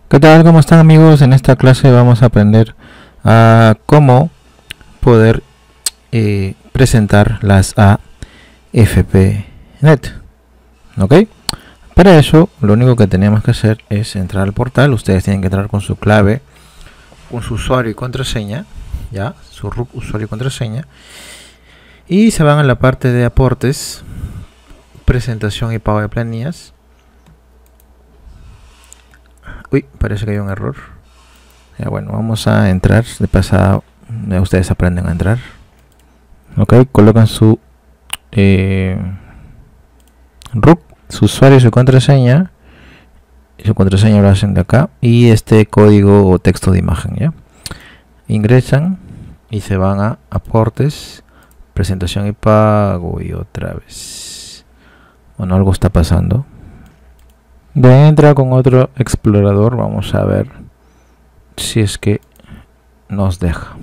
¿Qué tal? ¿Cómo están, amigos? En esta clase vamos a aprender a cómo poder presentar las AFPNet. ¿Ok? Para eso, lo único que tenemos que hacer es entrar al portal. Ustedes tienen que entrar con su clave, con su usuario y contraseña, ya, su root, usuario y contraseña, y se van a la parte de aportes, presentación y pago de planillas. Uy, parece que hay un error. Ya, bueno, vamos a entrar. De pasada, ustedes aprenden a entrar. Ok, colocan su root, su usuario y su contraseña. Y su contraseña lo hacen de acá. Y este código o texto de imagen, ¿ya? Ingresan y se van a aportes, presentación y pago. Y otra vez. Bueno, algo está pasando. Voy a entrar con otro explorador. Vamos a ver si es que nos deja.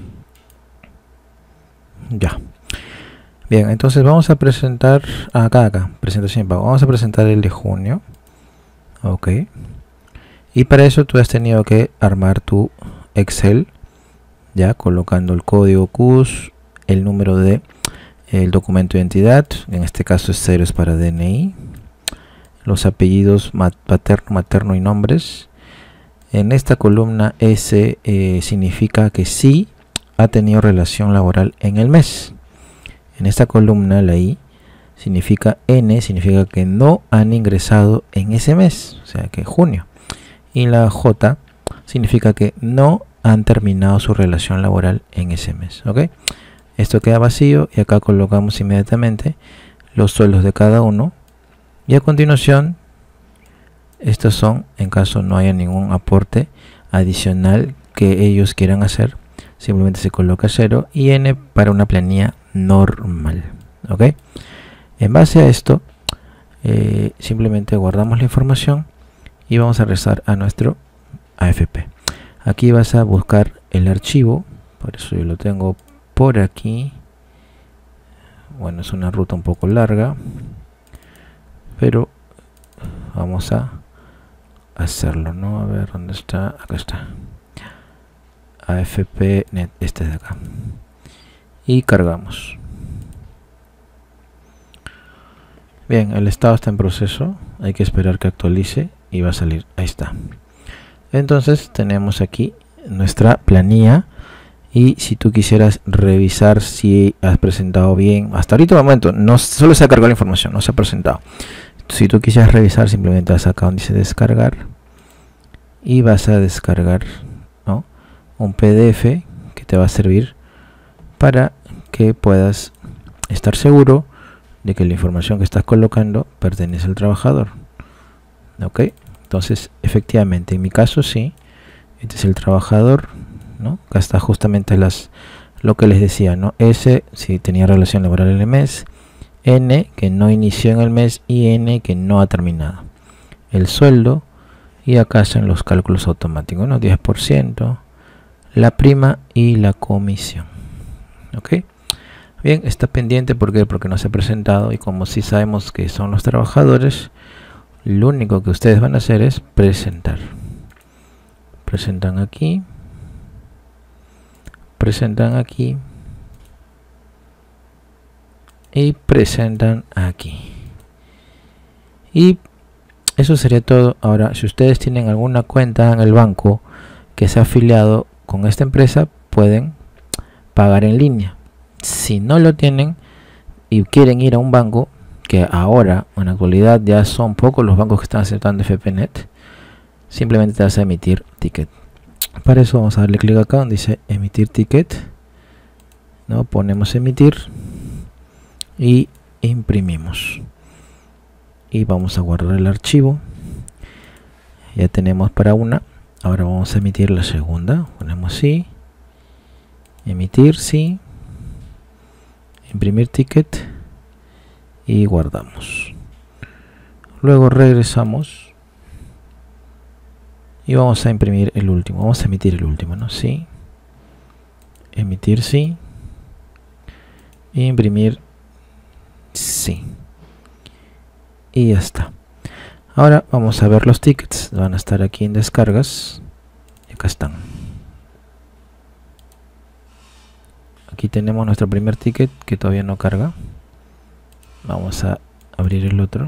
Ya. Bien, entonces vamos a presentar acá, presentación y pago. Vamos a presentar el de junio. Ok. Y para eso tú has tenido que armar tu Excel, ya, colocando el código CUS, el número de el documento de identidad, en este caso es 0 es para DNI, los apellidos paterno, materno y nombres. En esta columna S significa que sí ha tenido relación laboral en el mes. En esta columna la I significa N, significa que no han ingresado en ese mes, o sea que junio. Y la J significa que no han terminado su relación laboral en ese mes. ¿Ok? Esto queda vacío y acá colocamos inmediatamente los sueldos de cada uno. Y a continuación, estos son en caso no haya ningún aporte adicional que ellos quieran hacer. Simplemente se coloca 0 y N para una planilla normal. ¿Ok? En base a esto, simplemente guardamos la información y vamos a regresar a nuestro AFP. Aquí vas a buscar el archivo, por eso yo lo tengo por aquí. Bueno, es una ruta un poco larga, pero vamos a hacerlo, ¿no? A ver, ¿dónde está? Acá está. AFPNet, este de acá. Y cargamos. Bien, el estado está en proceso. Hay que esperar que actualice y va a salir. Ahí está. Entonces tenemos aquí nuestra planilla. Y si tú quisieras revisar si has presentado bien, hasta ahorita momento no solo se ha cargado la información, no se ha presentado. Si tú quisieras revisar, simplemente vas acá donde dice descargar y vas a descargar, ¿no?, un PDF que te va a servir para que puedas estar seguro de que la información que estás colocando pertenece al trabajador. Ok, entonces efectivamente en mi caso sí, este es el trabajador, ¿no? Acá está justamente lo que les decía, ¿no? S si tenía relación laboral en el mes, N que no inició en el mes y N que no ha terminado. El sueldo y acá hacen los cálculos automáticos, ¿no? 10%, la prima y la comisión. Ok, bien, está pendiente porque no se ha presentado y como sí sabemos que son los trabajadores, lo único que ustedes van a hacer es presentar. Presentan aquí. Presentan aquí y presentan aquí, y eso sería todo. Ahora, si ustedes tienen alguna cuenta en el banco que se ha afiliado con esta empresa, pueden pagar en línea. Si no lo tienen y quieren ir a un banco, que ahora en la actualidad ya son pocos los bancos que están aceptando AFPNet, simplemente te vas a emitir ticket. Para eso vamos a darle clic acá donde dice emitir ticket, ¿no? Ponemos emitir y imprimimos y vamos a guardar el archivo. Ya tenemos para una. Ahora vamos a emitir la segunda. Ponemos sí, emitir sí, imprimir ticket y guardamos. Luego regresamos y vamos a imprimir el último, vamos a emitir el último, ¿no? Sí, emitir sí, imprimir sí, y ya está. Ahora vamos a ver los tickets. Van a estar aquí en descargas. Y acá están. Aquí tenemos nuestro primer ticket que todavía no carga. Vamos a abrir el otro.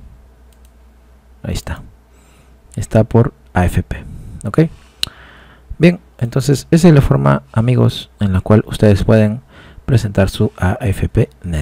Ahí está. Está por AFP. Ok. Bien, entonces esa es la forma, amigos, en la cual ustedes pueden presentar su AFPNet.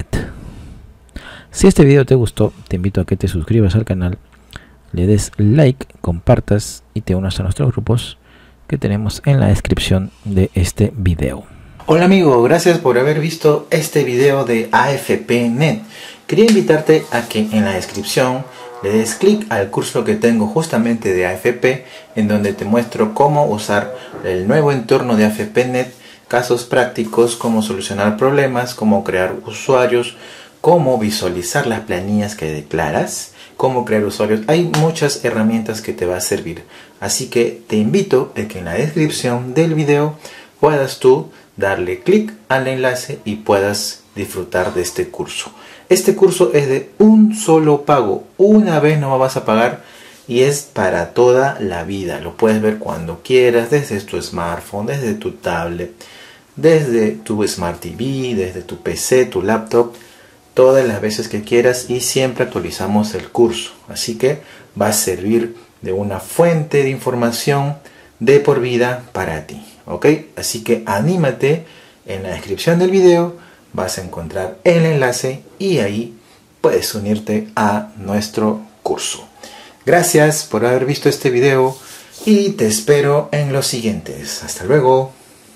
Si este video te gustó, te invito a que te suscribas al canal, le des like, compartas y te unas a nuestros grupos que tenemos en la descripción de este video. Hola amigo, gracias por haber visto este video de AFPNet. Quería invitarte a que en la descripción le des clic al curso que tengo justamente de AFP, en donde te muestro cómo usar el nuevo entorno de AFPNet, casos prácticos, cómo solucionar problemas, cómo crear usuarios, cómo visualizar las planillas que declaras, cómo crear usuarios. Hay muchas herramientas que te va a servir, así que te invito a que en la descripción del video puedas tú darle clic al enlace y puedas disfrutar de este curso. Este curso es de un solo pago, una vez no vas a pagar y es para toda la vida. Lo puedes ver cuando quieras, desde tu smartphone, desde tu tablet, desde tu Smart TV, desde tu PC, tu laptop, todas las veces que quieras, y siempre actualizamos el curso. Así que va a servir de una fuente de información de por vida para ti. ¿Ok? Así que anímate, en la descripción del video vas a encontrar el enlace y ahí puedes unirte a nuestro curso. Gracias por haber visto este video y te espero en los siguientes. Hasta luego.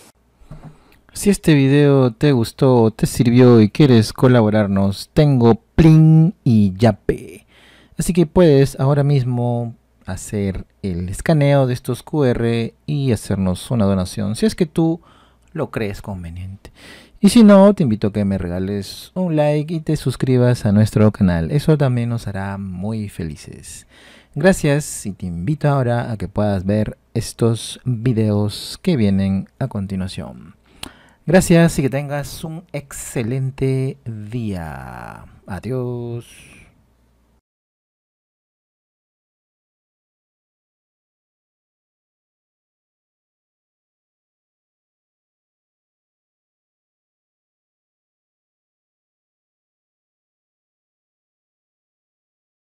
Si este video te gustó, te sirvió y quieres colaborarnos, tengo Plin y Yape. Así que puedes ahora mismo hacer el escaneo de estos QR y hacernos una donación si es que tú lo crees conveniente. Y si no, te invito a que me regales un like y te suscribas a nuestro canal. Eso también nos hará muy felices. Gracias y te invito ahora a que puedas ver estos videos que vienen a continuación. Gracias y que tengas un excelente día. Adiós.